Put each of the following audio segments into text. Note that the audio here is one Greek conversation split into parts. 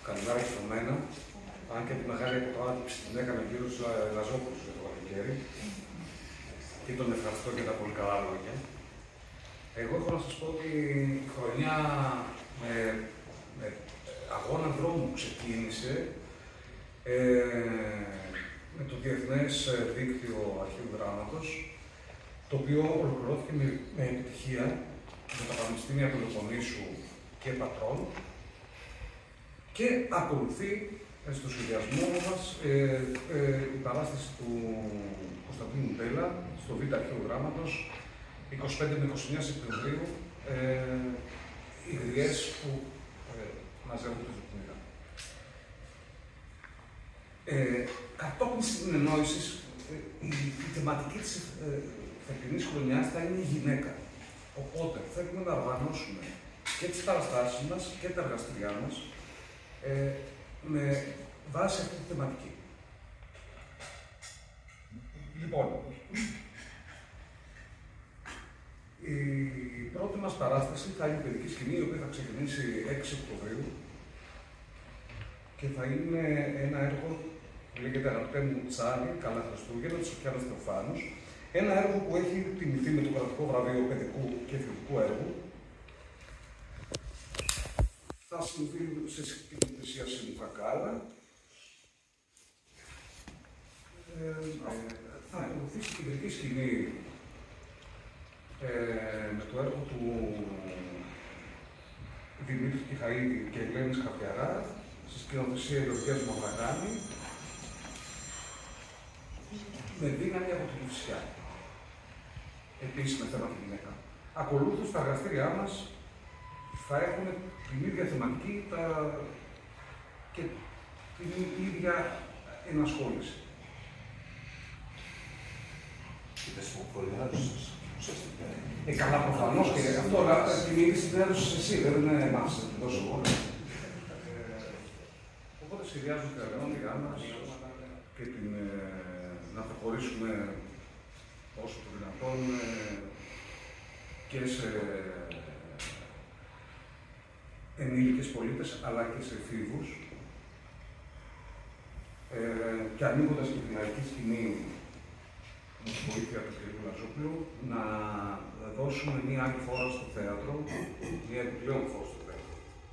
Καλημέρα και από μένα. Αν και τη μεγάλη αποκάλυψη την έκανε ο κύριος Λαζόπουλος για το καλοκαίρι. Και τον ευχαριστώ για τα πολύ καλά λόγια. Εγώ έχω να σας πω ότι η χρονιά με αγώνα δρόμου ξεκίνησε με το Διεθνές Δίκτυο Αρχαίου Δράματος, το οποίο ολοκληρώθηκε με επιτυχία με τα Πανεπιστήμια Πελοποννήσου και Πατρών και ακολουθεί στο σχεδιασμό μας η παράσταση του Κωνσταντίνου Μπέλα στο Β' Αρχαίο Δράματος 25 με 29 Σεπτεμβρίου, οι γριές που μαζεύουν τη Ζουκνίδα. Κατόπιν συνεννόησης, η θεματική της φετινής χρονιάς θα είναι η γυναίκα. Οπότε θέλουμε να οργανώσουμε και τις παραστάσεις μας και τα εργαστηριά μας με βάση αυτή τη θεματική. Λοιπόν, η πρώτη μας παράσταση θα είναι η παιδική σκηνή, η οποία θα ξεκινήσει 6 Οκτωβρίου και θα είναι ένα έργο που λέγεται «Αγαπητέ μου Τσάρλι, καλά Χριστούγεννα» της Σοφιάνας Θεοφάνους. Ένα έργο που έχει τιμηθεί με το κρατικό βραβείο παιδικού και θρηλυκού έργου. Θα συμβεί σε υπηρεσία Σιμουκακάλα. Θα ακολουθήσει την κεντρική σκηνή με το έργο του Δημήτρη Κιχαΐδη και Ελένης Χαπιαρά, στη σκηνοθεσία Γεωργίας Μαυραγάνη, με δύναμη από την Κυφσιά. Επίσης με θέμα τη γυναίκα. Ακολούθως, τα εργαστήριά μας θα έχουν την ίδια θεματική και την ίδια ενασχόληση. Και τα συμφωνιάζεις σας, ουσιαστικά. Καλά, προφανώς και αυτό, αλλά την είδηση την έδωσες εσύ, δεν μάθεις να την δώσω εγώ. Οπότε σχεδιάζουμε την εργασία μας και να προχωρήσουμε όσο το δυνατόν και σε ενήλικες πολίτες, αλλά και σε εφήβους. Και ανοίγοντας και την λαϊκή σκηνή με τη βοήθεια του κ. Λαζόπουλου, να δώσουμε μία άλλη φόρα στο θέατρο, μία επιπλέον φόρα στο θέατρο.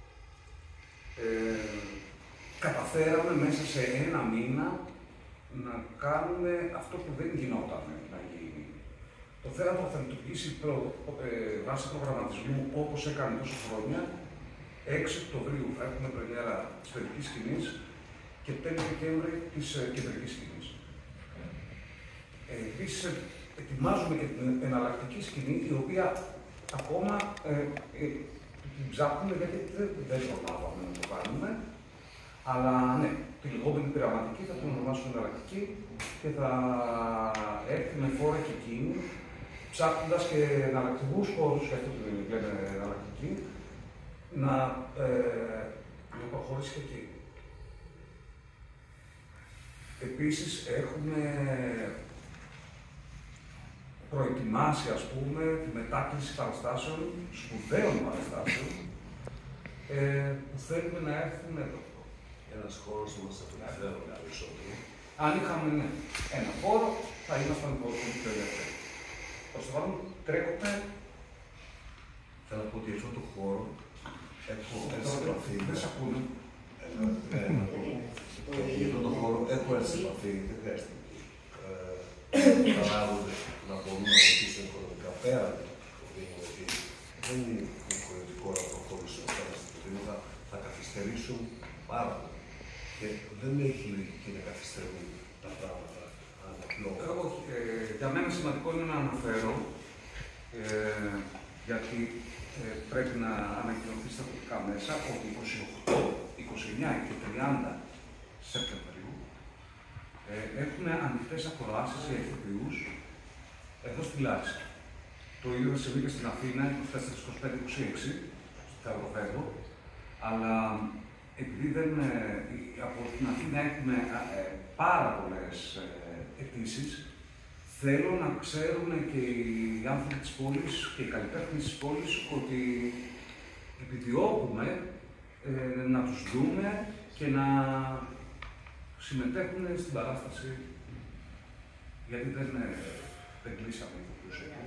Καταφέραμε μέσα σε ένα μήνα να κάνουμε αυτό που δεν γινόταν να γίνει. Το θέατρο θα λειτουργήσει βάσει προγραμματισμού όπως έκανε τόσο χρόνια. 6 Οκτωβρίου θα έχουμε πρεμιέρα της παιδικής σκηνής και 5 Δεκέμβρη της κεντρικής σκηνής. Επίσης, ετοιμάζουμε και την εναλλακτική σκηνή, η οποία ακόμα την ψάχνουμε γιατί δεν προλάβαμε να το κάνουμε. Αλλά ναι, τη λεγόμενη πειραματική θα την ονομάσουμε εναλλακτική και θα έρθει με φόρα και εκείνη, ψάχνοντας και εναλλακτικούς χώρους, και αυτό που λέμε εναλλακτική, να προχωρήσει και εκεί. Επίσης, έχουμε προετοιμάσει, ας πούμε, τη μετάκληση παραστάσεων, σπουδαίων παραστάσεων, που θέλουμε να έρθουν εδώ. Ένας χώρος που μας απελευθέρωνε περισσότερο. Αν είχαμε ένα χώρο, θα ήμασταν πολύ πιο ελεύθεροι. Προς το παρόν, τρέχουμε. Θέλω να πω ότι αυτό το χώρο έχω έρθει σε επαφή. Δεν σε ακούνε. Για αυτό το χώρο έχω έρθει σε επαφή, δεν χρειάζεται. Παράγοντες να μπορούν να βοηθήσουν οικονομικά πέρα από το Δήμο, ότι δεν είναι υποχρεωτικό να προχωρήσουν αυτά τα στοιχεία, θα καθυστερήσουν πάρα πολύ. Και δεν έχει λογική να καθυστερούν τα πράγματα αναπλώματα. Όχι. Για μένα σημαντικό είναι να αναφέρω, γιατί πρέπει να ανακοινωθεί στα τοπικά μέσα, ότι 28, 29 και 30 Σεπτεμβρίου έχουμε ανοιχτές ακροάσεις για ηθοποιούς εδώ στη Λάρισα. Το ίδιο συμβεί και στην Αθήνα, 24-25-26, στο Αεροπέδο, αλλά επειδή από την Αθήνα έχουμε πάρα πολλές αιτήσεις, θέλω να ξέρουν και οι άνθρωποι της πόλης και οι καλλιτέχνες της πόλης ότι επιδιώκουμε να τους δούμε και να συμμετέχουν στην παράσταση, γιατί δεν κλείσαμε ηθοποιούς εκεί.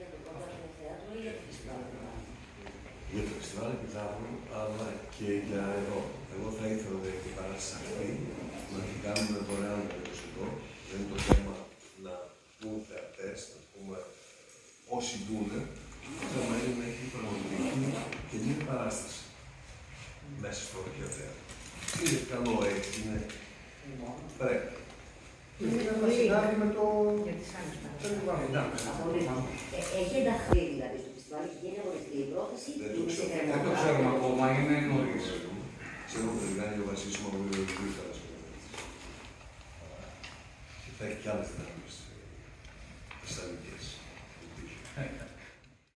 Για το φεστιβάλ επιτράπων, αλλά και για εδώ. Εγώ θα ήθελα για την παράσταση αυτή να την κάνουμε δωρεάν περιοριστικό. Δεν είναι το θέμα να πούν θεατές, να πούμε όσοι μπουν. Το θέμα είναι να έχει πραγματική και μία παράσταση μέσα στο αρχαίο θέατρο. Είναι καλό έτσι, είναι. Πρέπει. Είναι ένα συνάδει με το. Έχει ενταχθεί δηλαδή στο φεστιβάλ, έχει γίνει αγωνιστική η πρόθεση. Δεν το ξέρουμε ακόμα, είναι νωρίς. Ξέρω ότι θα κάνει ο Βασίλης Μαυρίδης και θα έχει κι άλλες δυνάμεις θεσσαλικές.